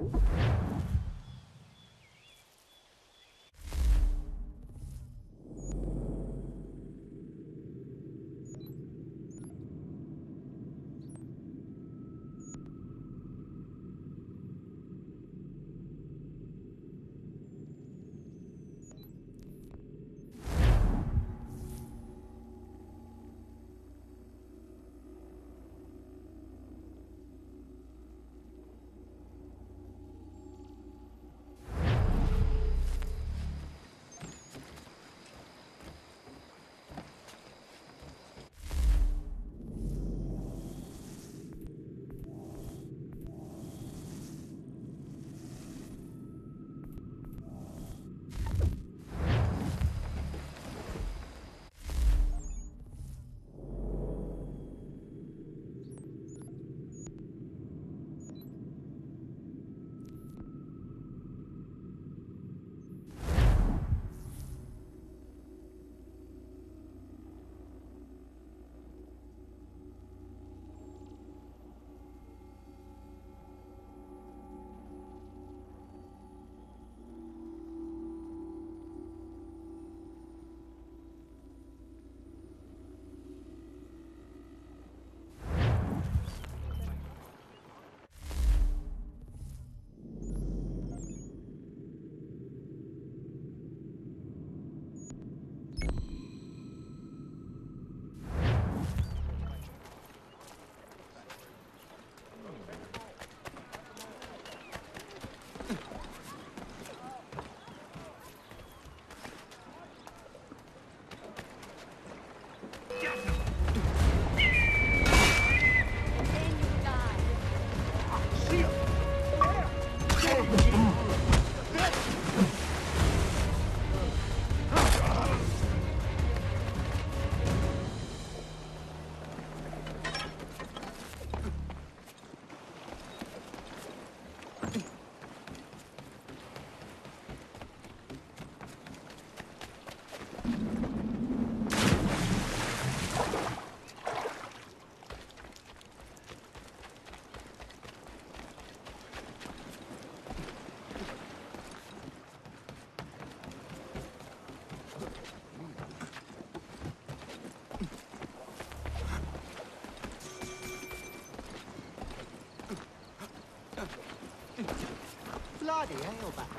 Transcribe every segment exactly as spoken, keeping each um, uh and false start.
Bloody hell, back.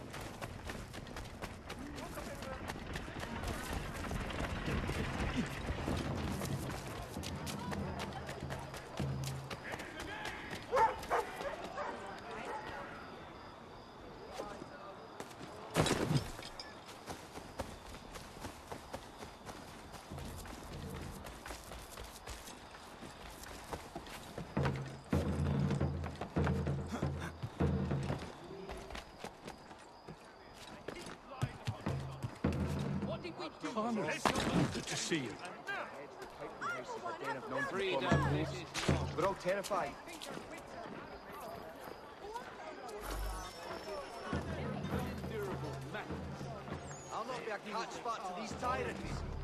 Connor, good to see you. We're all terrified. I'll not be a catch spot to these tyrants.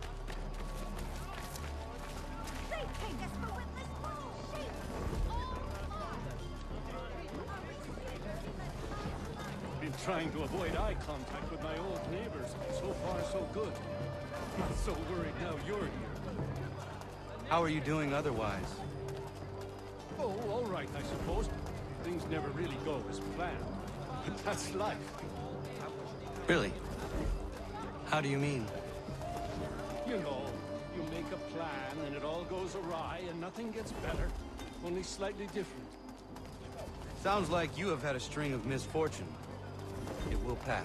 Been trying to avoid eye contact with my old neighbors. So far, so good. Not so worried now you're here. How are you doing otherwise? Oh, all right, I suppose. Things never really go as planned. But that's life. Really? How do you mean? You know, you make a plan and it all goes awry and nothing gets better, only slightly different. Sounds like you have had a string of misfortune. It will pass.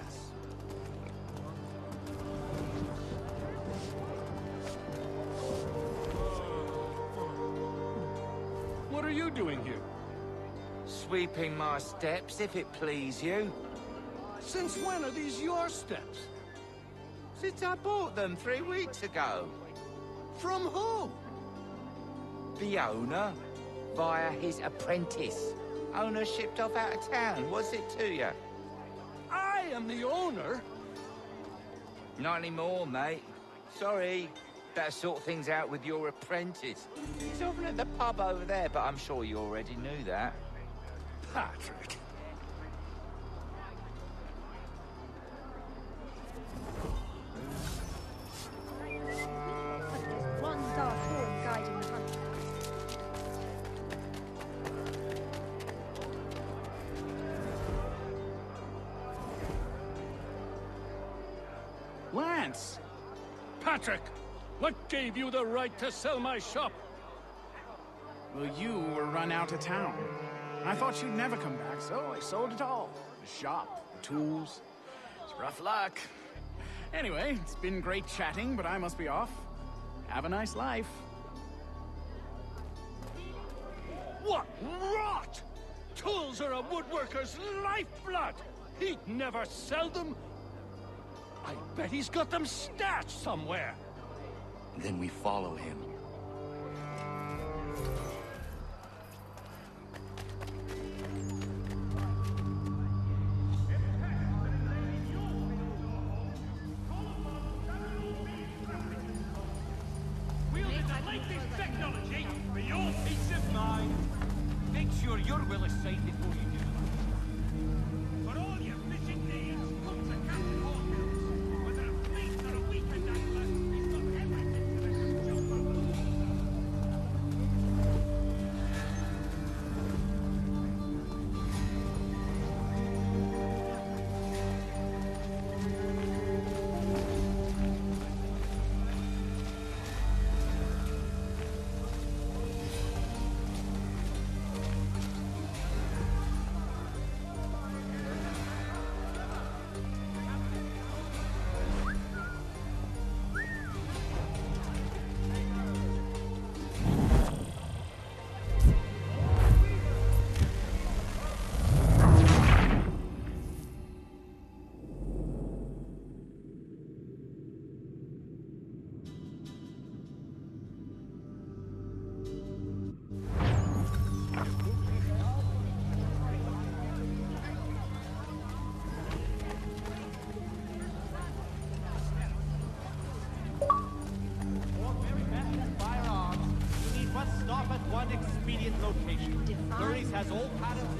What are you doing here? Sweeping my steps, if it please you. Since when are these your steps? Since I bought them three weeks ago. From who? The owner, via his apprentice. Owner shipped off out of town, was it to you? I am the owner? Not anymore, mate. Sorry. Better sort things out with your apprentice. He's over at the pub over there, but I'm sure you already knew that. Patrick. chance. Patrick, what gave you the right to sell my shop? Well, you were run out of town. I thought you'd never come back, so I sold it all. The shop, the tools. It's rough luck. Anyway, it's been great chatting, but I must be off. Have a nice life. What rot! Tools are a woodworker's lifeblood! He'd never sell them! I bet he's got them stashed somewhere! Then we follow him. We'll delete this technology for your peace of mind! Make sure your will is signed before you do that. For all your fishing needs, come to Captain Hawkins. Whether a fleet or a weekend angler, he's got everything to make a jump on. Expedient location. Lurries has all patterns.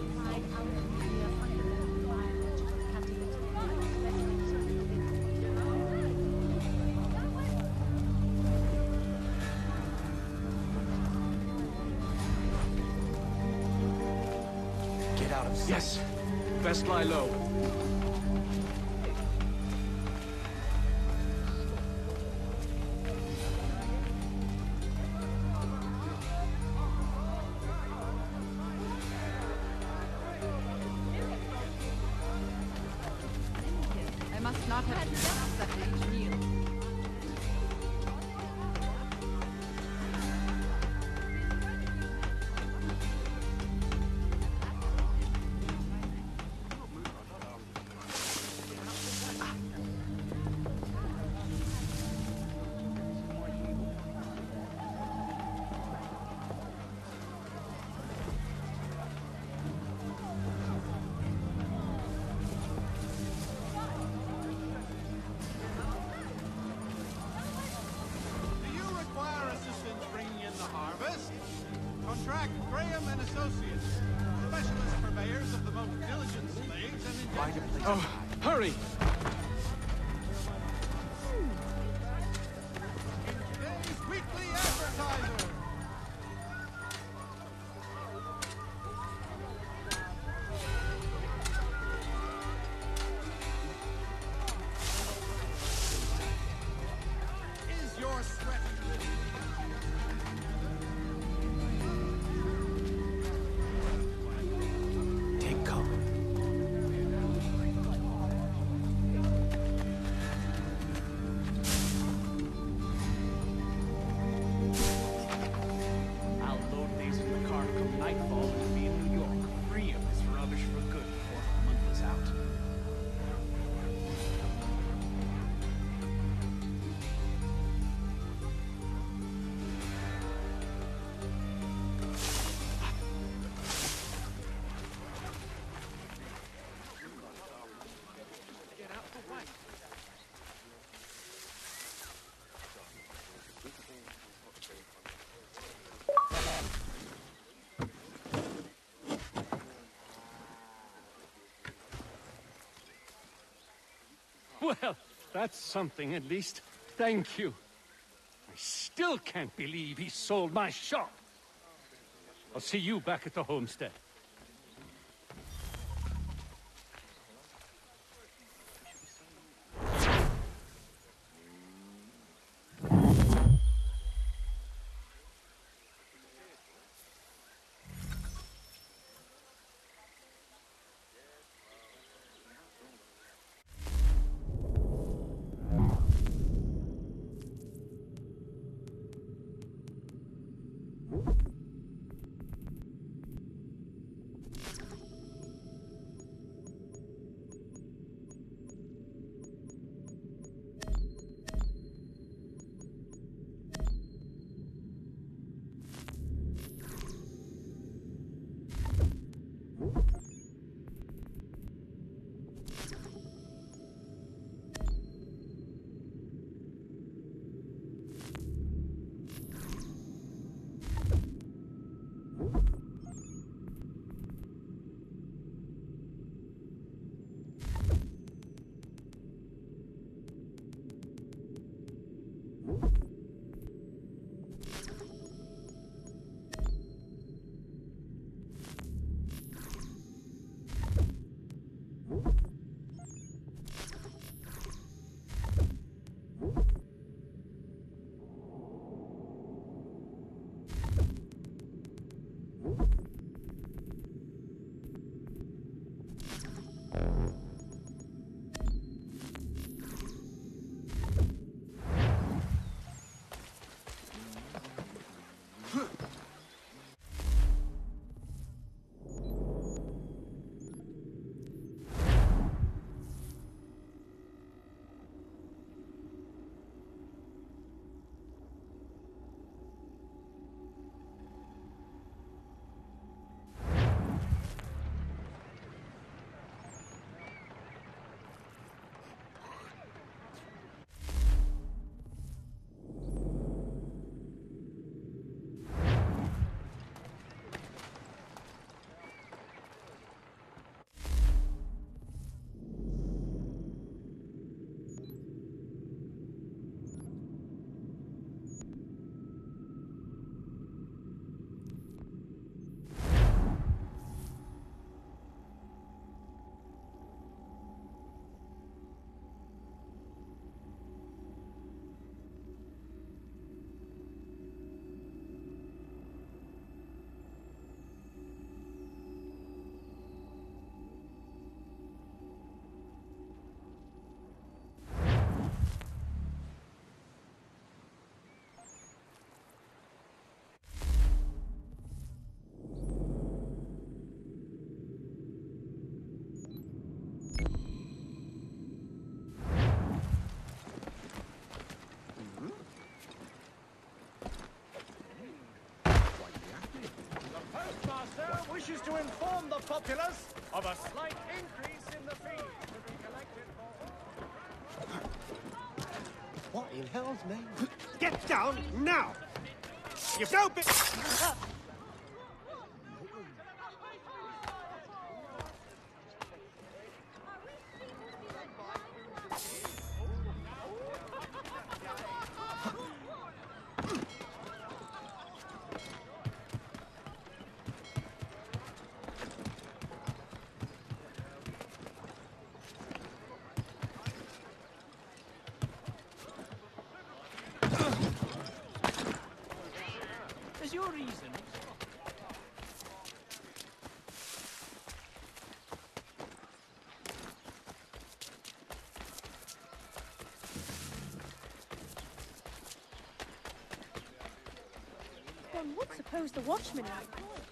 Get out of sight. Yes. Best lie low. I must not have just such a meal. Contract Graham and Associates, specialist purveyors of the most diligent slaves and indentured. Oh, hurry! Today's weekly advertiser. Is your sweat ready? Take cover. I'll load these in the car come nightfall and be in New York, free of this rubbish for good before the month is out. Well, that's something at least. Thank you. I still can't believe he sold my shop. I'll see you back at the homestead. wishes to inform the populace of a slight increase in the fees to be collected for... What in hell's name? Get down now! You stupid! Is your reason? One would suppose the watchman might.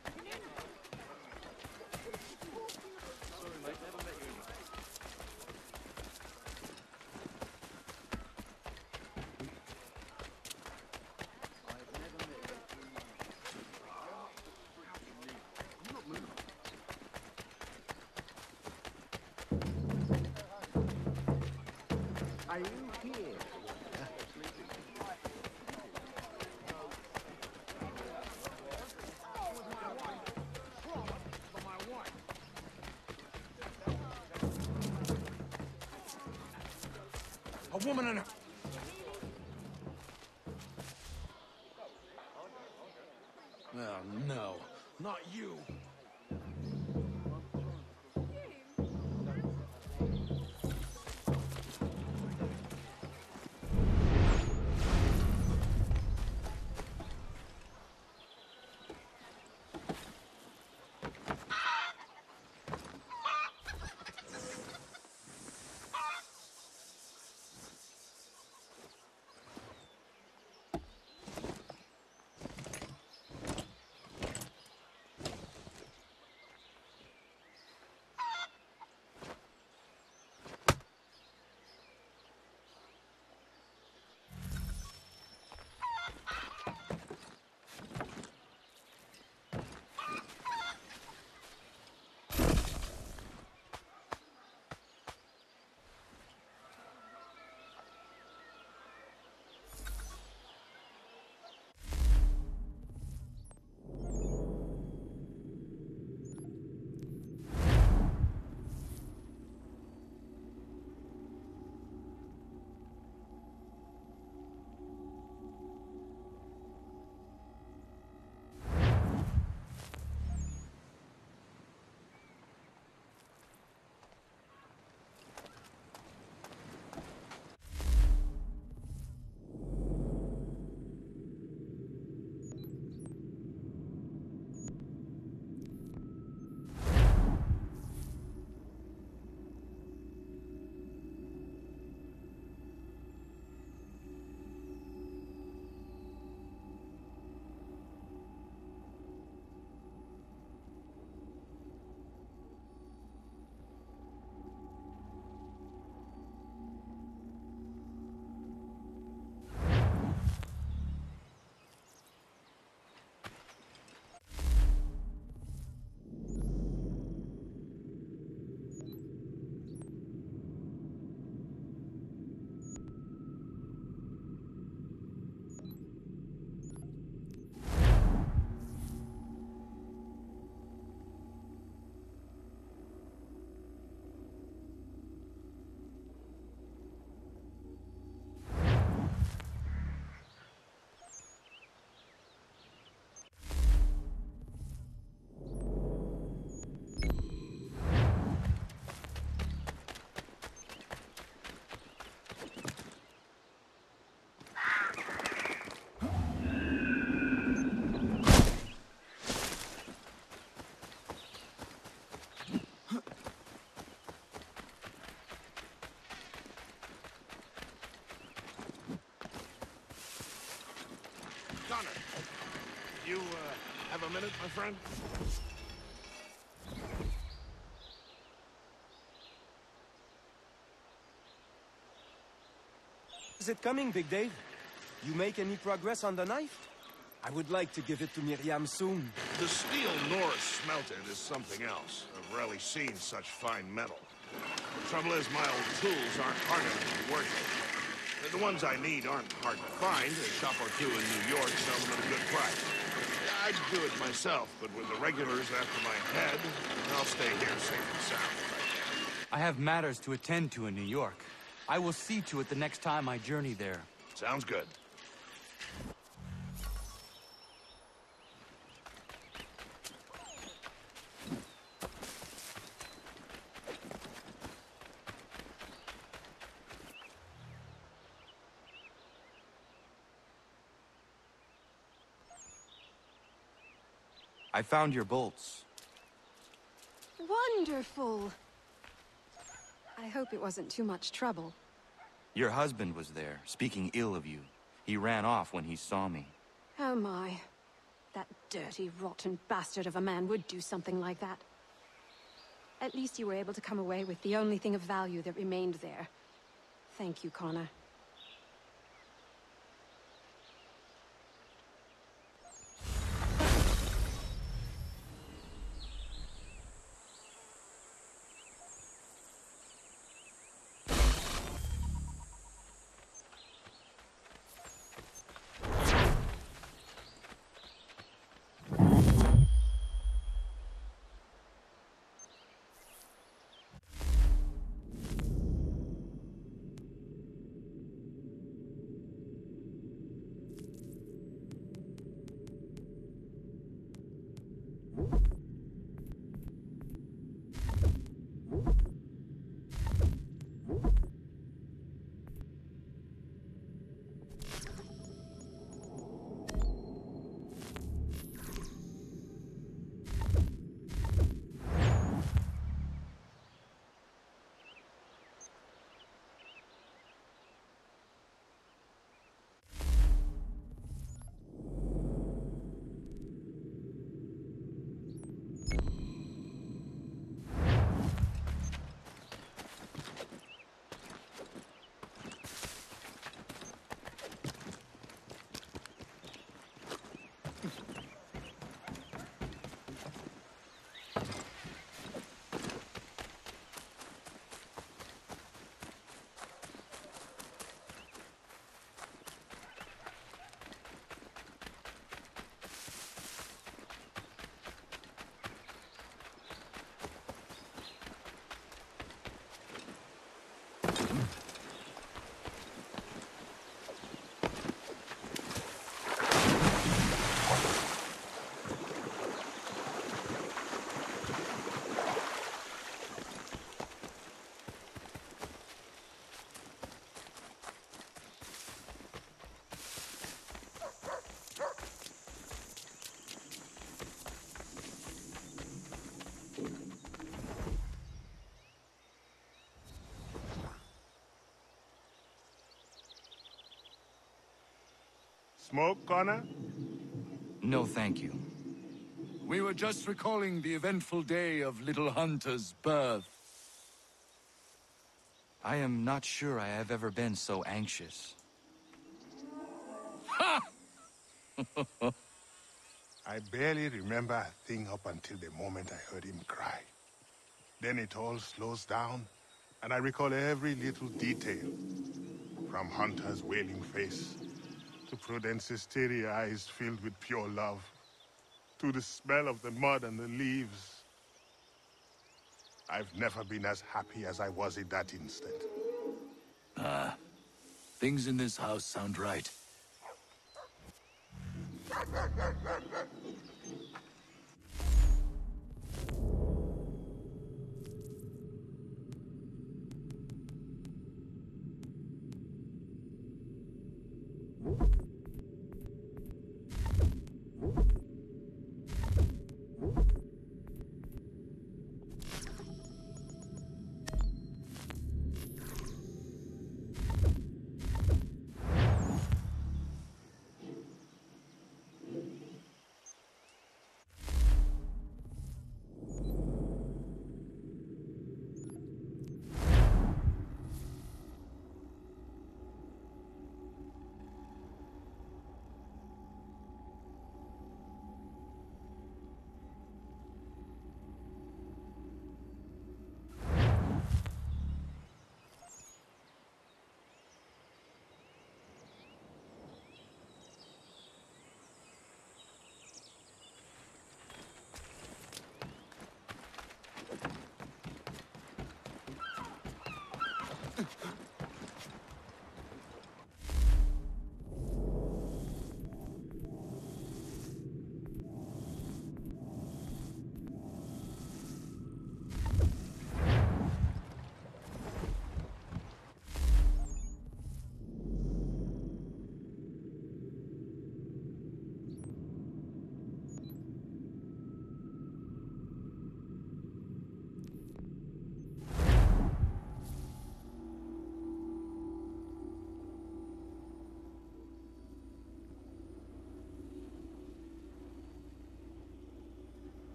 Are you here? A woman and a... Oh, no. Not you. Connor, you, uh, have a minute, my friend? Is it coming, Big Dave? You make any progress on the knife? I would like to give it to Miriam soon. The steel Norris smelted is something else. I've rarely seen such fine metal. The trouble is, my old tools aren't hard enough to work with. The ones I need aren't hard to find. A shop or two in New York sell them at a good price. I'd do it myself, but with the regulars after my head, I'll stay here safe and sound if I can. I have matters to attend to in New York. I will see to it the next time I journey there. Sounds good. I found your bolts. Wonderful. I hope it wasn't too much trouble. Your husband was there, speaking ill of you. He ran off when he saw me. Oh my. That dirty, rotten bastard of a man would do something like that. At least you were able to come away with the only thing of value that remained there. Thank you, Connor. Smoke, Connor? No, thank you. We were just recalling the eventful day of little Hunter's birth. I am not sure I have ever been so anxious. Ha! I barely remember a thing up until the moment I heard him cry. Then it all slows down, and I recall every little detail. From Hunter's wailing face, to Prudence's teary eyes filled with pure love, to the smell of the mud and the leaves. I've never been as happy as I was in that instant. Ah, things in this house sound right.